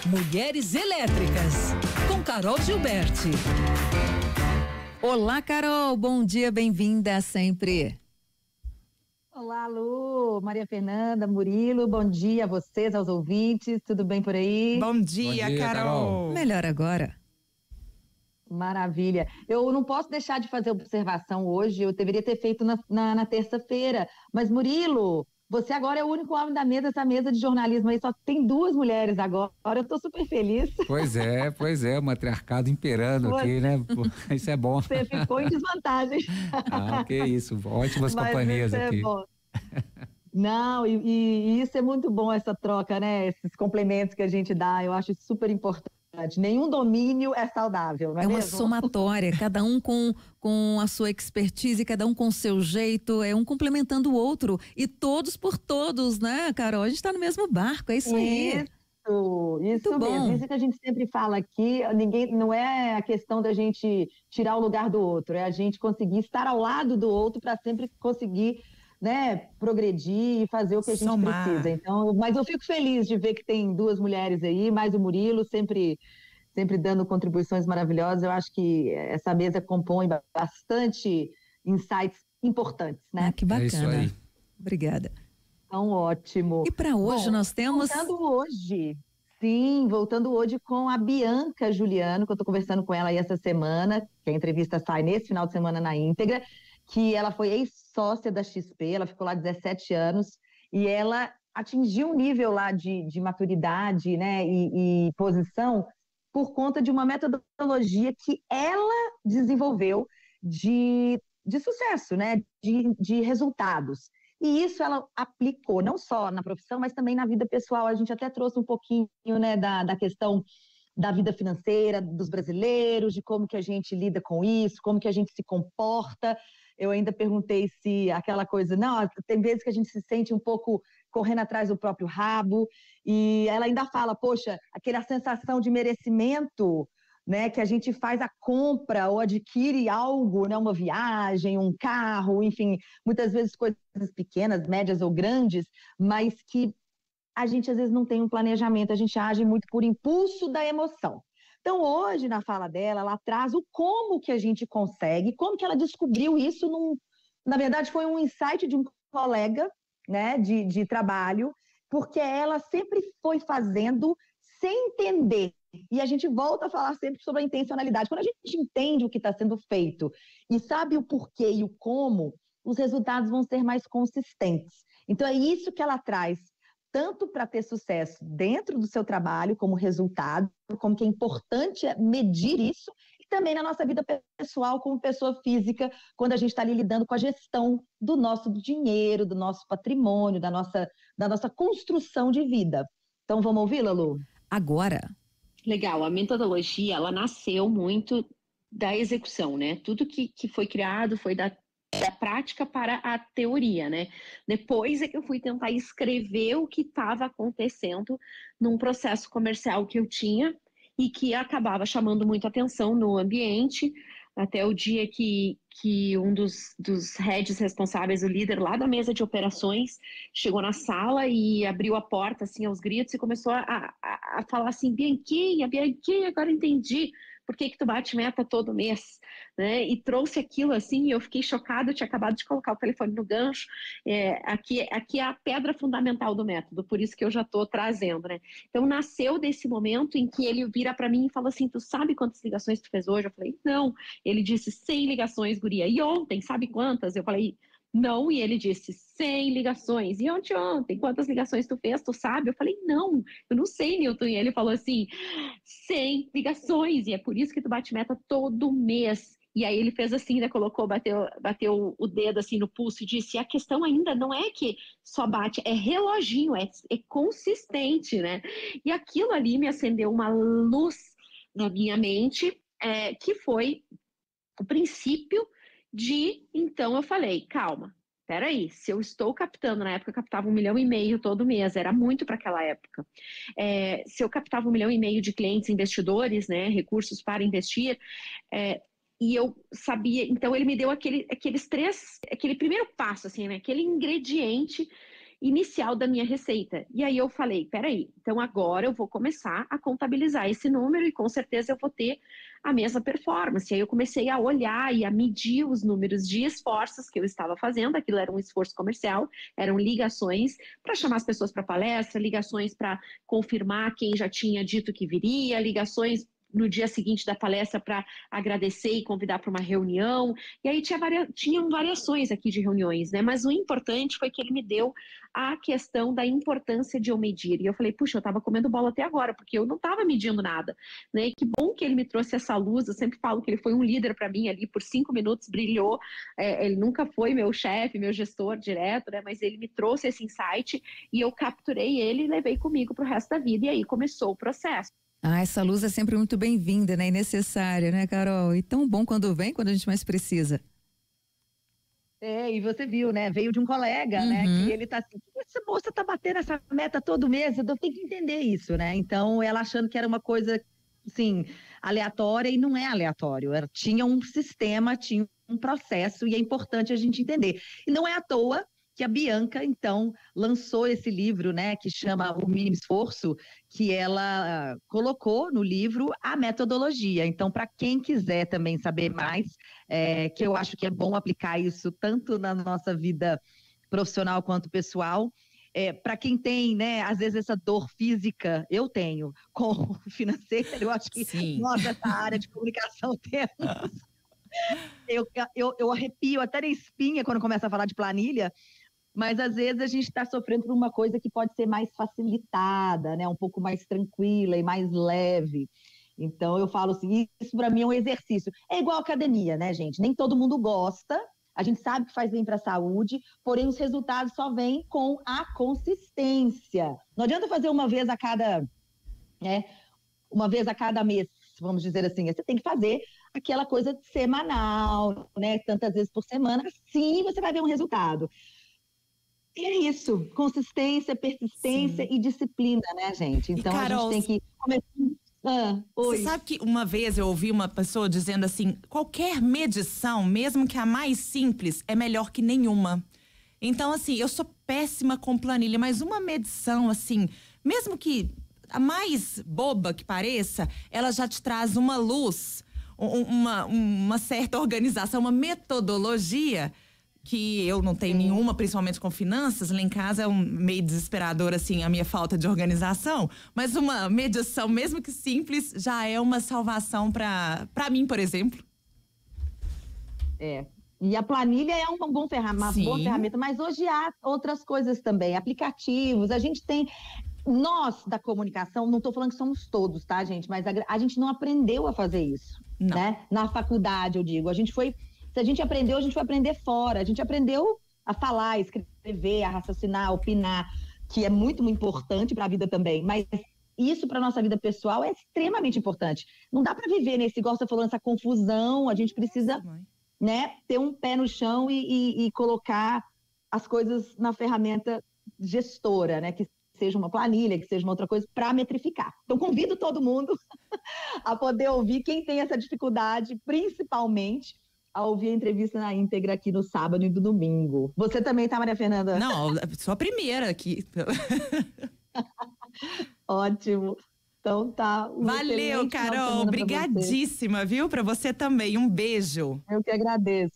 Mulheres Elétricas, com Carol Gilberti. Olá, Carol, bom dia, bem-vinda sempre. Olá, Lu, Maria Fernanda, Murilo, bom dia a vocês, aos ouvintes, tudo bem por aí? Bom dia, Carol. Melhor agora. Maravilha. Eu não posso deixar de fazer observação hoje, eu deveria ter feito na terça-feira, mas Murilo, você agora é o único homem da mesa, essa mesa de jornalismo aí só tem 2 mulheres agora, eu tô super feliz. Pois é, o matriarcado imperando aqui, né? Isso é bom. Você ficou em desvantagem. Que isso, ótimas companhias isso aqui. É bom. Não, e isso é muito bom, essa troca, né? Esses complementos que a gente dá, eu acho super importante. Nenhum domínio é saudável, não é uma mesmo? somatória, cada um com a sua expertise, cada um com o seu jeito, é um complementando o outro, e todos por todos, né, Carol? A gente tá no mesmo barco, é isso aí. Isso Muito mesmo. bom. Isso que a gente sempre fala aqui, não é a questão da gente tirar o lugar do outro, é a gente conseguir estar ao lado do outro para sempre conseguir, né, progredir e fazer o que a gente precisa. Então, mas eu fico feliz de ver que tem 2 mulheres aí, mais o Murilo, sempre dando contribuições maravilhosas. Eu acho que essa mesa compõe bastante insights importantes, né? Que bacana. É isso aí. Obrigada. Então, ótimo. E para hoje nós temos... Voltando hoje com a Bianca Juliano, que eu estou conversando com ela aí essa semana, que a entrevista sai nesse final de semana na íntegra, que ela foi ex-sócia da XP, ela ficou lá 17 anos, e ela atingiu um nível lá de maturidade, né, e posição por conta de uma metodologia que ela desenvolveu de sucesso, né, de resultados. E isso ela aplicou não só na profissão, mas também na vida pessoal. A gente até trouxe um pouquinho, né, da questão da vida financeira dos brasileiros, de como que a gente lida com isso, como que a gente se comporta. Eu ainda perguntei se aquela coisa, não, tem vezes que a gente se sente um pouco correndo atrás do próprio rabo, e ela ainda fala, poxa, aquela sensação de merecimento, né, que a gente faz a compra ou adquire algo, né, uma viagem, um carro, enfim, muitas vezes coisas pequenas, médias ou grandes, mas que a gente às vezes não tem um planejamento, a gente age muito por impulso da emoção. Então hoje, na fala dela, ela traz o como que a gente consegue, como que ela descobriu isso, na verdade foi um insight de um colega, né, de trabalho, porque ela sempre foi fazendo sem entender. E a gente volta a falar sempre sobre a intencionalidade. Quando a gente entende o que está sendo feito e sabe o porquê e o como, os resultados vão ser mais consistentes. Então é isso que ela traz, tanto para ter sucesso dentro do seu trabalho como resultado, como que é importante medir isso, e também na nossa vida pessoal como pessoa física, quando a gente está ali lidando com a gestão do nosso dinheiro, do nosso patrimônio, da nossa construção de vida. Então vamos ouvi-la, Lu? Agora. Legal, a metodologia, ela nasceu muito da execução, né? Tudo que foi criado foi da prática para a teoria, né? Depois é que eu fui tentar escrever o que estava acontecendo num processo comercial que eu tinha e que acabava chamando muito atenção no ambiente, até o dia que um dos heads responsáveis, o líder lá da mesa de operações, chegou na sala e abriu a porta, assim, aos gritos e começou a falar assim, Bianquinha, agora entendi por que tu bate meta todo mês, né, e trouxe aquilo assim, e eu fiquei chocada, eu tinha acabado de colocar o telefone no gancho, aqui é a pedra fundamental do método, por isso que eu já estou trazendo, né, então nasceu desse momento em que ele vira para mim e fala assim, tu sabe quantas ligações tu fez hoje? Eu falei, não, ele disse 100 ligações, guria, e ontem, sabe quantas? Eu falei, não, e ele disse 100 ligações, e ontem, quantas ligações tu fez, tu sabe? Eu falei, não, eu não sei, Newton, e ele falou assim, 100 ligações, e é por isso que tu bate meta todo mês. E aí ele fez assim, né, bateu o dedo assim no pulso e disse, a questão ainda não é que só bate, é reloginho, é consistente, né? E aquilo ali me acendeu uma luz na minha mente, que foi o princípio então eu falei, calma, peraí, se eu estou captando, na época eu captava 1,5 milhão todo mês, era muito para aquela época, se eu captava 1,5 milhão de clientes investidores, né, recursos para investir, e eu sabia, então ele me deu aquele primeiro passo, assim, né, aquele ingrediente inicial da minha receita. E aí eu falei, peraí, então agora eu vou começar a contabilizar esse número e com certeza eu vou ter a mesma performance. Aí eu comecei a olhar e a medir os números de esforços que eu estava fazendo, aquilo era um esforço comercial, eram ligações para chamar as pessoas para palestra, ligações para confirmar quem já tinha dito que viria, ligações no dia seguinte da palestra para agradecer e convidar para uma reunião, e aí tinham variações aqui de reuniões, né? Mas o importante foi que ele me deu a questão da importância de eu medir, e eu falei, puxa, eu estava comendo bola até agora, porque eu não estava medindo nada, né? E que bom que ele me trouxe essa luz, eu sempre falo que ele foi um líder para mim ali, por 5 minutos brilhou, ele nunca foi meu chefe, meu gestor direto, né? Mas ele me trouxe esse insight, e eu capturei ele e levei comigo para o resto da vida, e aí começou o processo. Ah, essa luz é sempre muito bem-vinda, né? E necessária, né, Carol? E tão bom quando vem, quando a gente mais precisa. E você viu, né? Veio de um colega, né? Que ele tá assim, essa moça tá batendo essa meta todo mês, eu tenho que entender isso, né? Então, ela achando que era uma coisa, assim, aleatória, e não é aleatório. Ela tinha um sistema, tinha um processo, e é importante a gente entender. E não é à toa que a Bianca, então, lançou esse livro, né, que chama O Mínimo Esforço, que ela colocou no livro a metodologia. Então, para quem quiser também saber mais, que eu acho que é bom aplicar isso tanto na nossa vida profissional quanto pessoal, para quem tem, né, às vezes essa dor física, eu tenho, com financeiro, eu acho que nós, essa área de comunicação, temos. Eu arrepio até na espinha quando começa a falar de planilha, mas às vezes a gente está sofrendo por uma coisa que pode ser mais facilitada, né? Um pouco mais tranquila e mais leve. Então eu falo assim, isso para mim é um exercício. É igual academia, né, gente? Nem todo mundo gosta, a gente sabe que faz bem para a saúde, porém os resultados só vêm com a consistência. Não adianta fazer uma vez a cada mês, vamos dizer assim. Você tem que fazer aquela coisa semanal, né? Tantas vezes por semana, assim você vai ver um resultado. E é isso, consistência, persistência e disciplina, né, gente? Então, Carol, a gente tem que começar. Você sabe que uma vez eu ouvi uma pessoa dizendo assim, qualquer medição, mesmo que a mais simples, é melhor que nenhuma. Então, assim, eu sou péssima com planilha, mas uma medição, assim, mesmo que a mais boba que pareça, ela já te traz uma luz, uma certa organização, uma metodologia que eu não tenho nenhuma, principalmente com finanças. Lá em casa é meio desesperador, assim, a minha falta de organização. Mas uma medição, mesmo que simples, já é uma salvação para mim, por exemplo. E a planilha é uma boa ferramenta, mas hoje há outras coisas também, aplicativos. A gente tem... Nós, da comunicação, não estou falando que somos todos, tá, gente? Mas a gente não aprendeu a fazer isso, né? Na faculdade, eu digo. Se a gente aprendeu, a gente vai aprender fora. A gente aprendeu a falar, a escrever, a raciocinar, a opinar, que é muito, muito importante para a vida também. Mas isso para a nossa vida pessoal é extremamente importante. Não dá para viver nesse, igual você falou, nessa confusão. A gente precisa, né, ter um pé no chão e colocar as coisas na ferramenta gestora, né? Que seja uma planilha, que seja uma outra coisa, para metrificar. Então, convido todo mundo a poder ouvir, quem tem essa dificuldade, principalmente, a ouvir a entrevista na íntegra aqui no sábado e no domingo. Você também tá, Maria Fernanda? Não, sou a primeira aqui. Ótimo. Então tá. Valeu, Carol. Obrigadíssima, viu? Para você também. Um beijo. Eu que agradeço.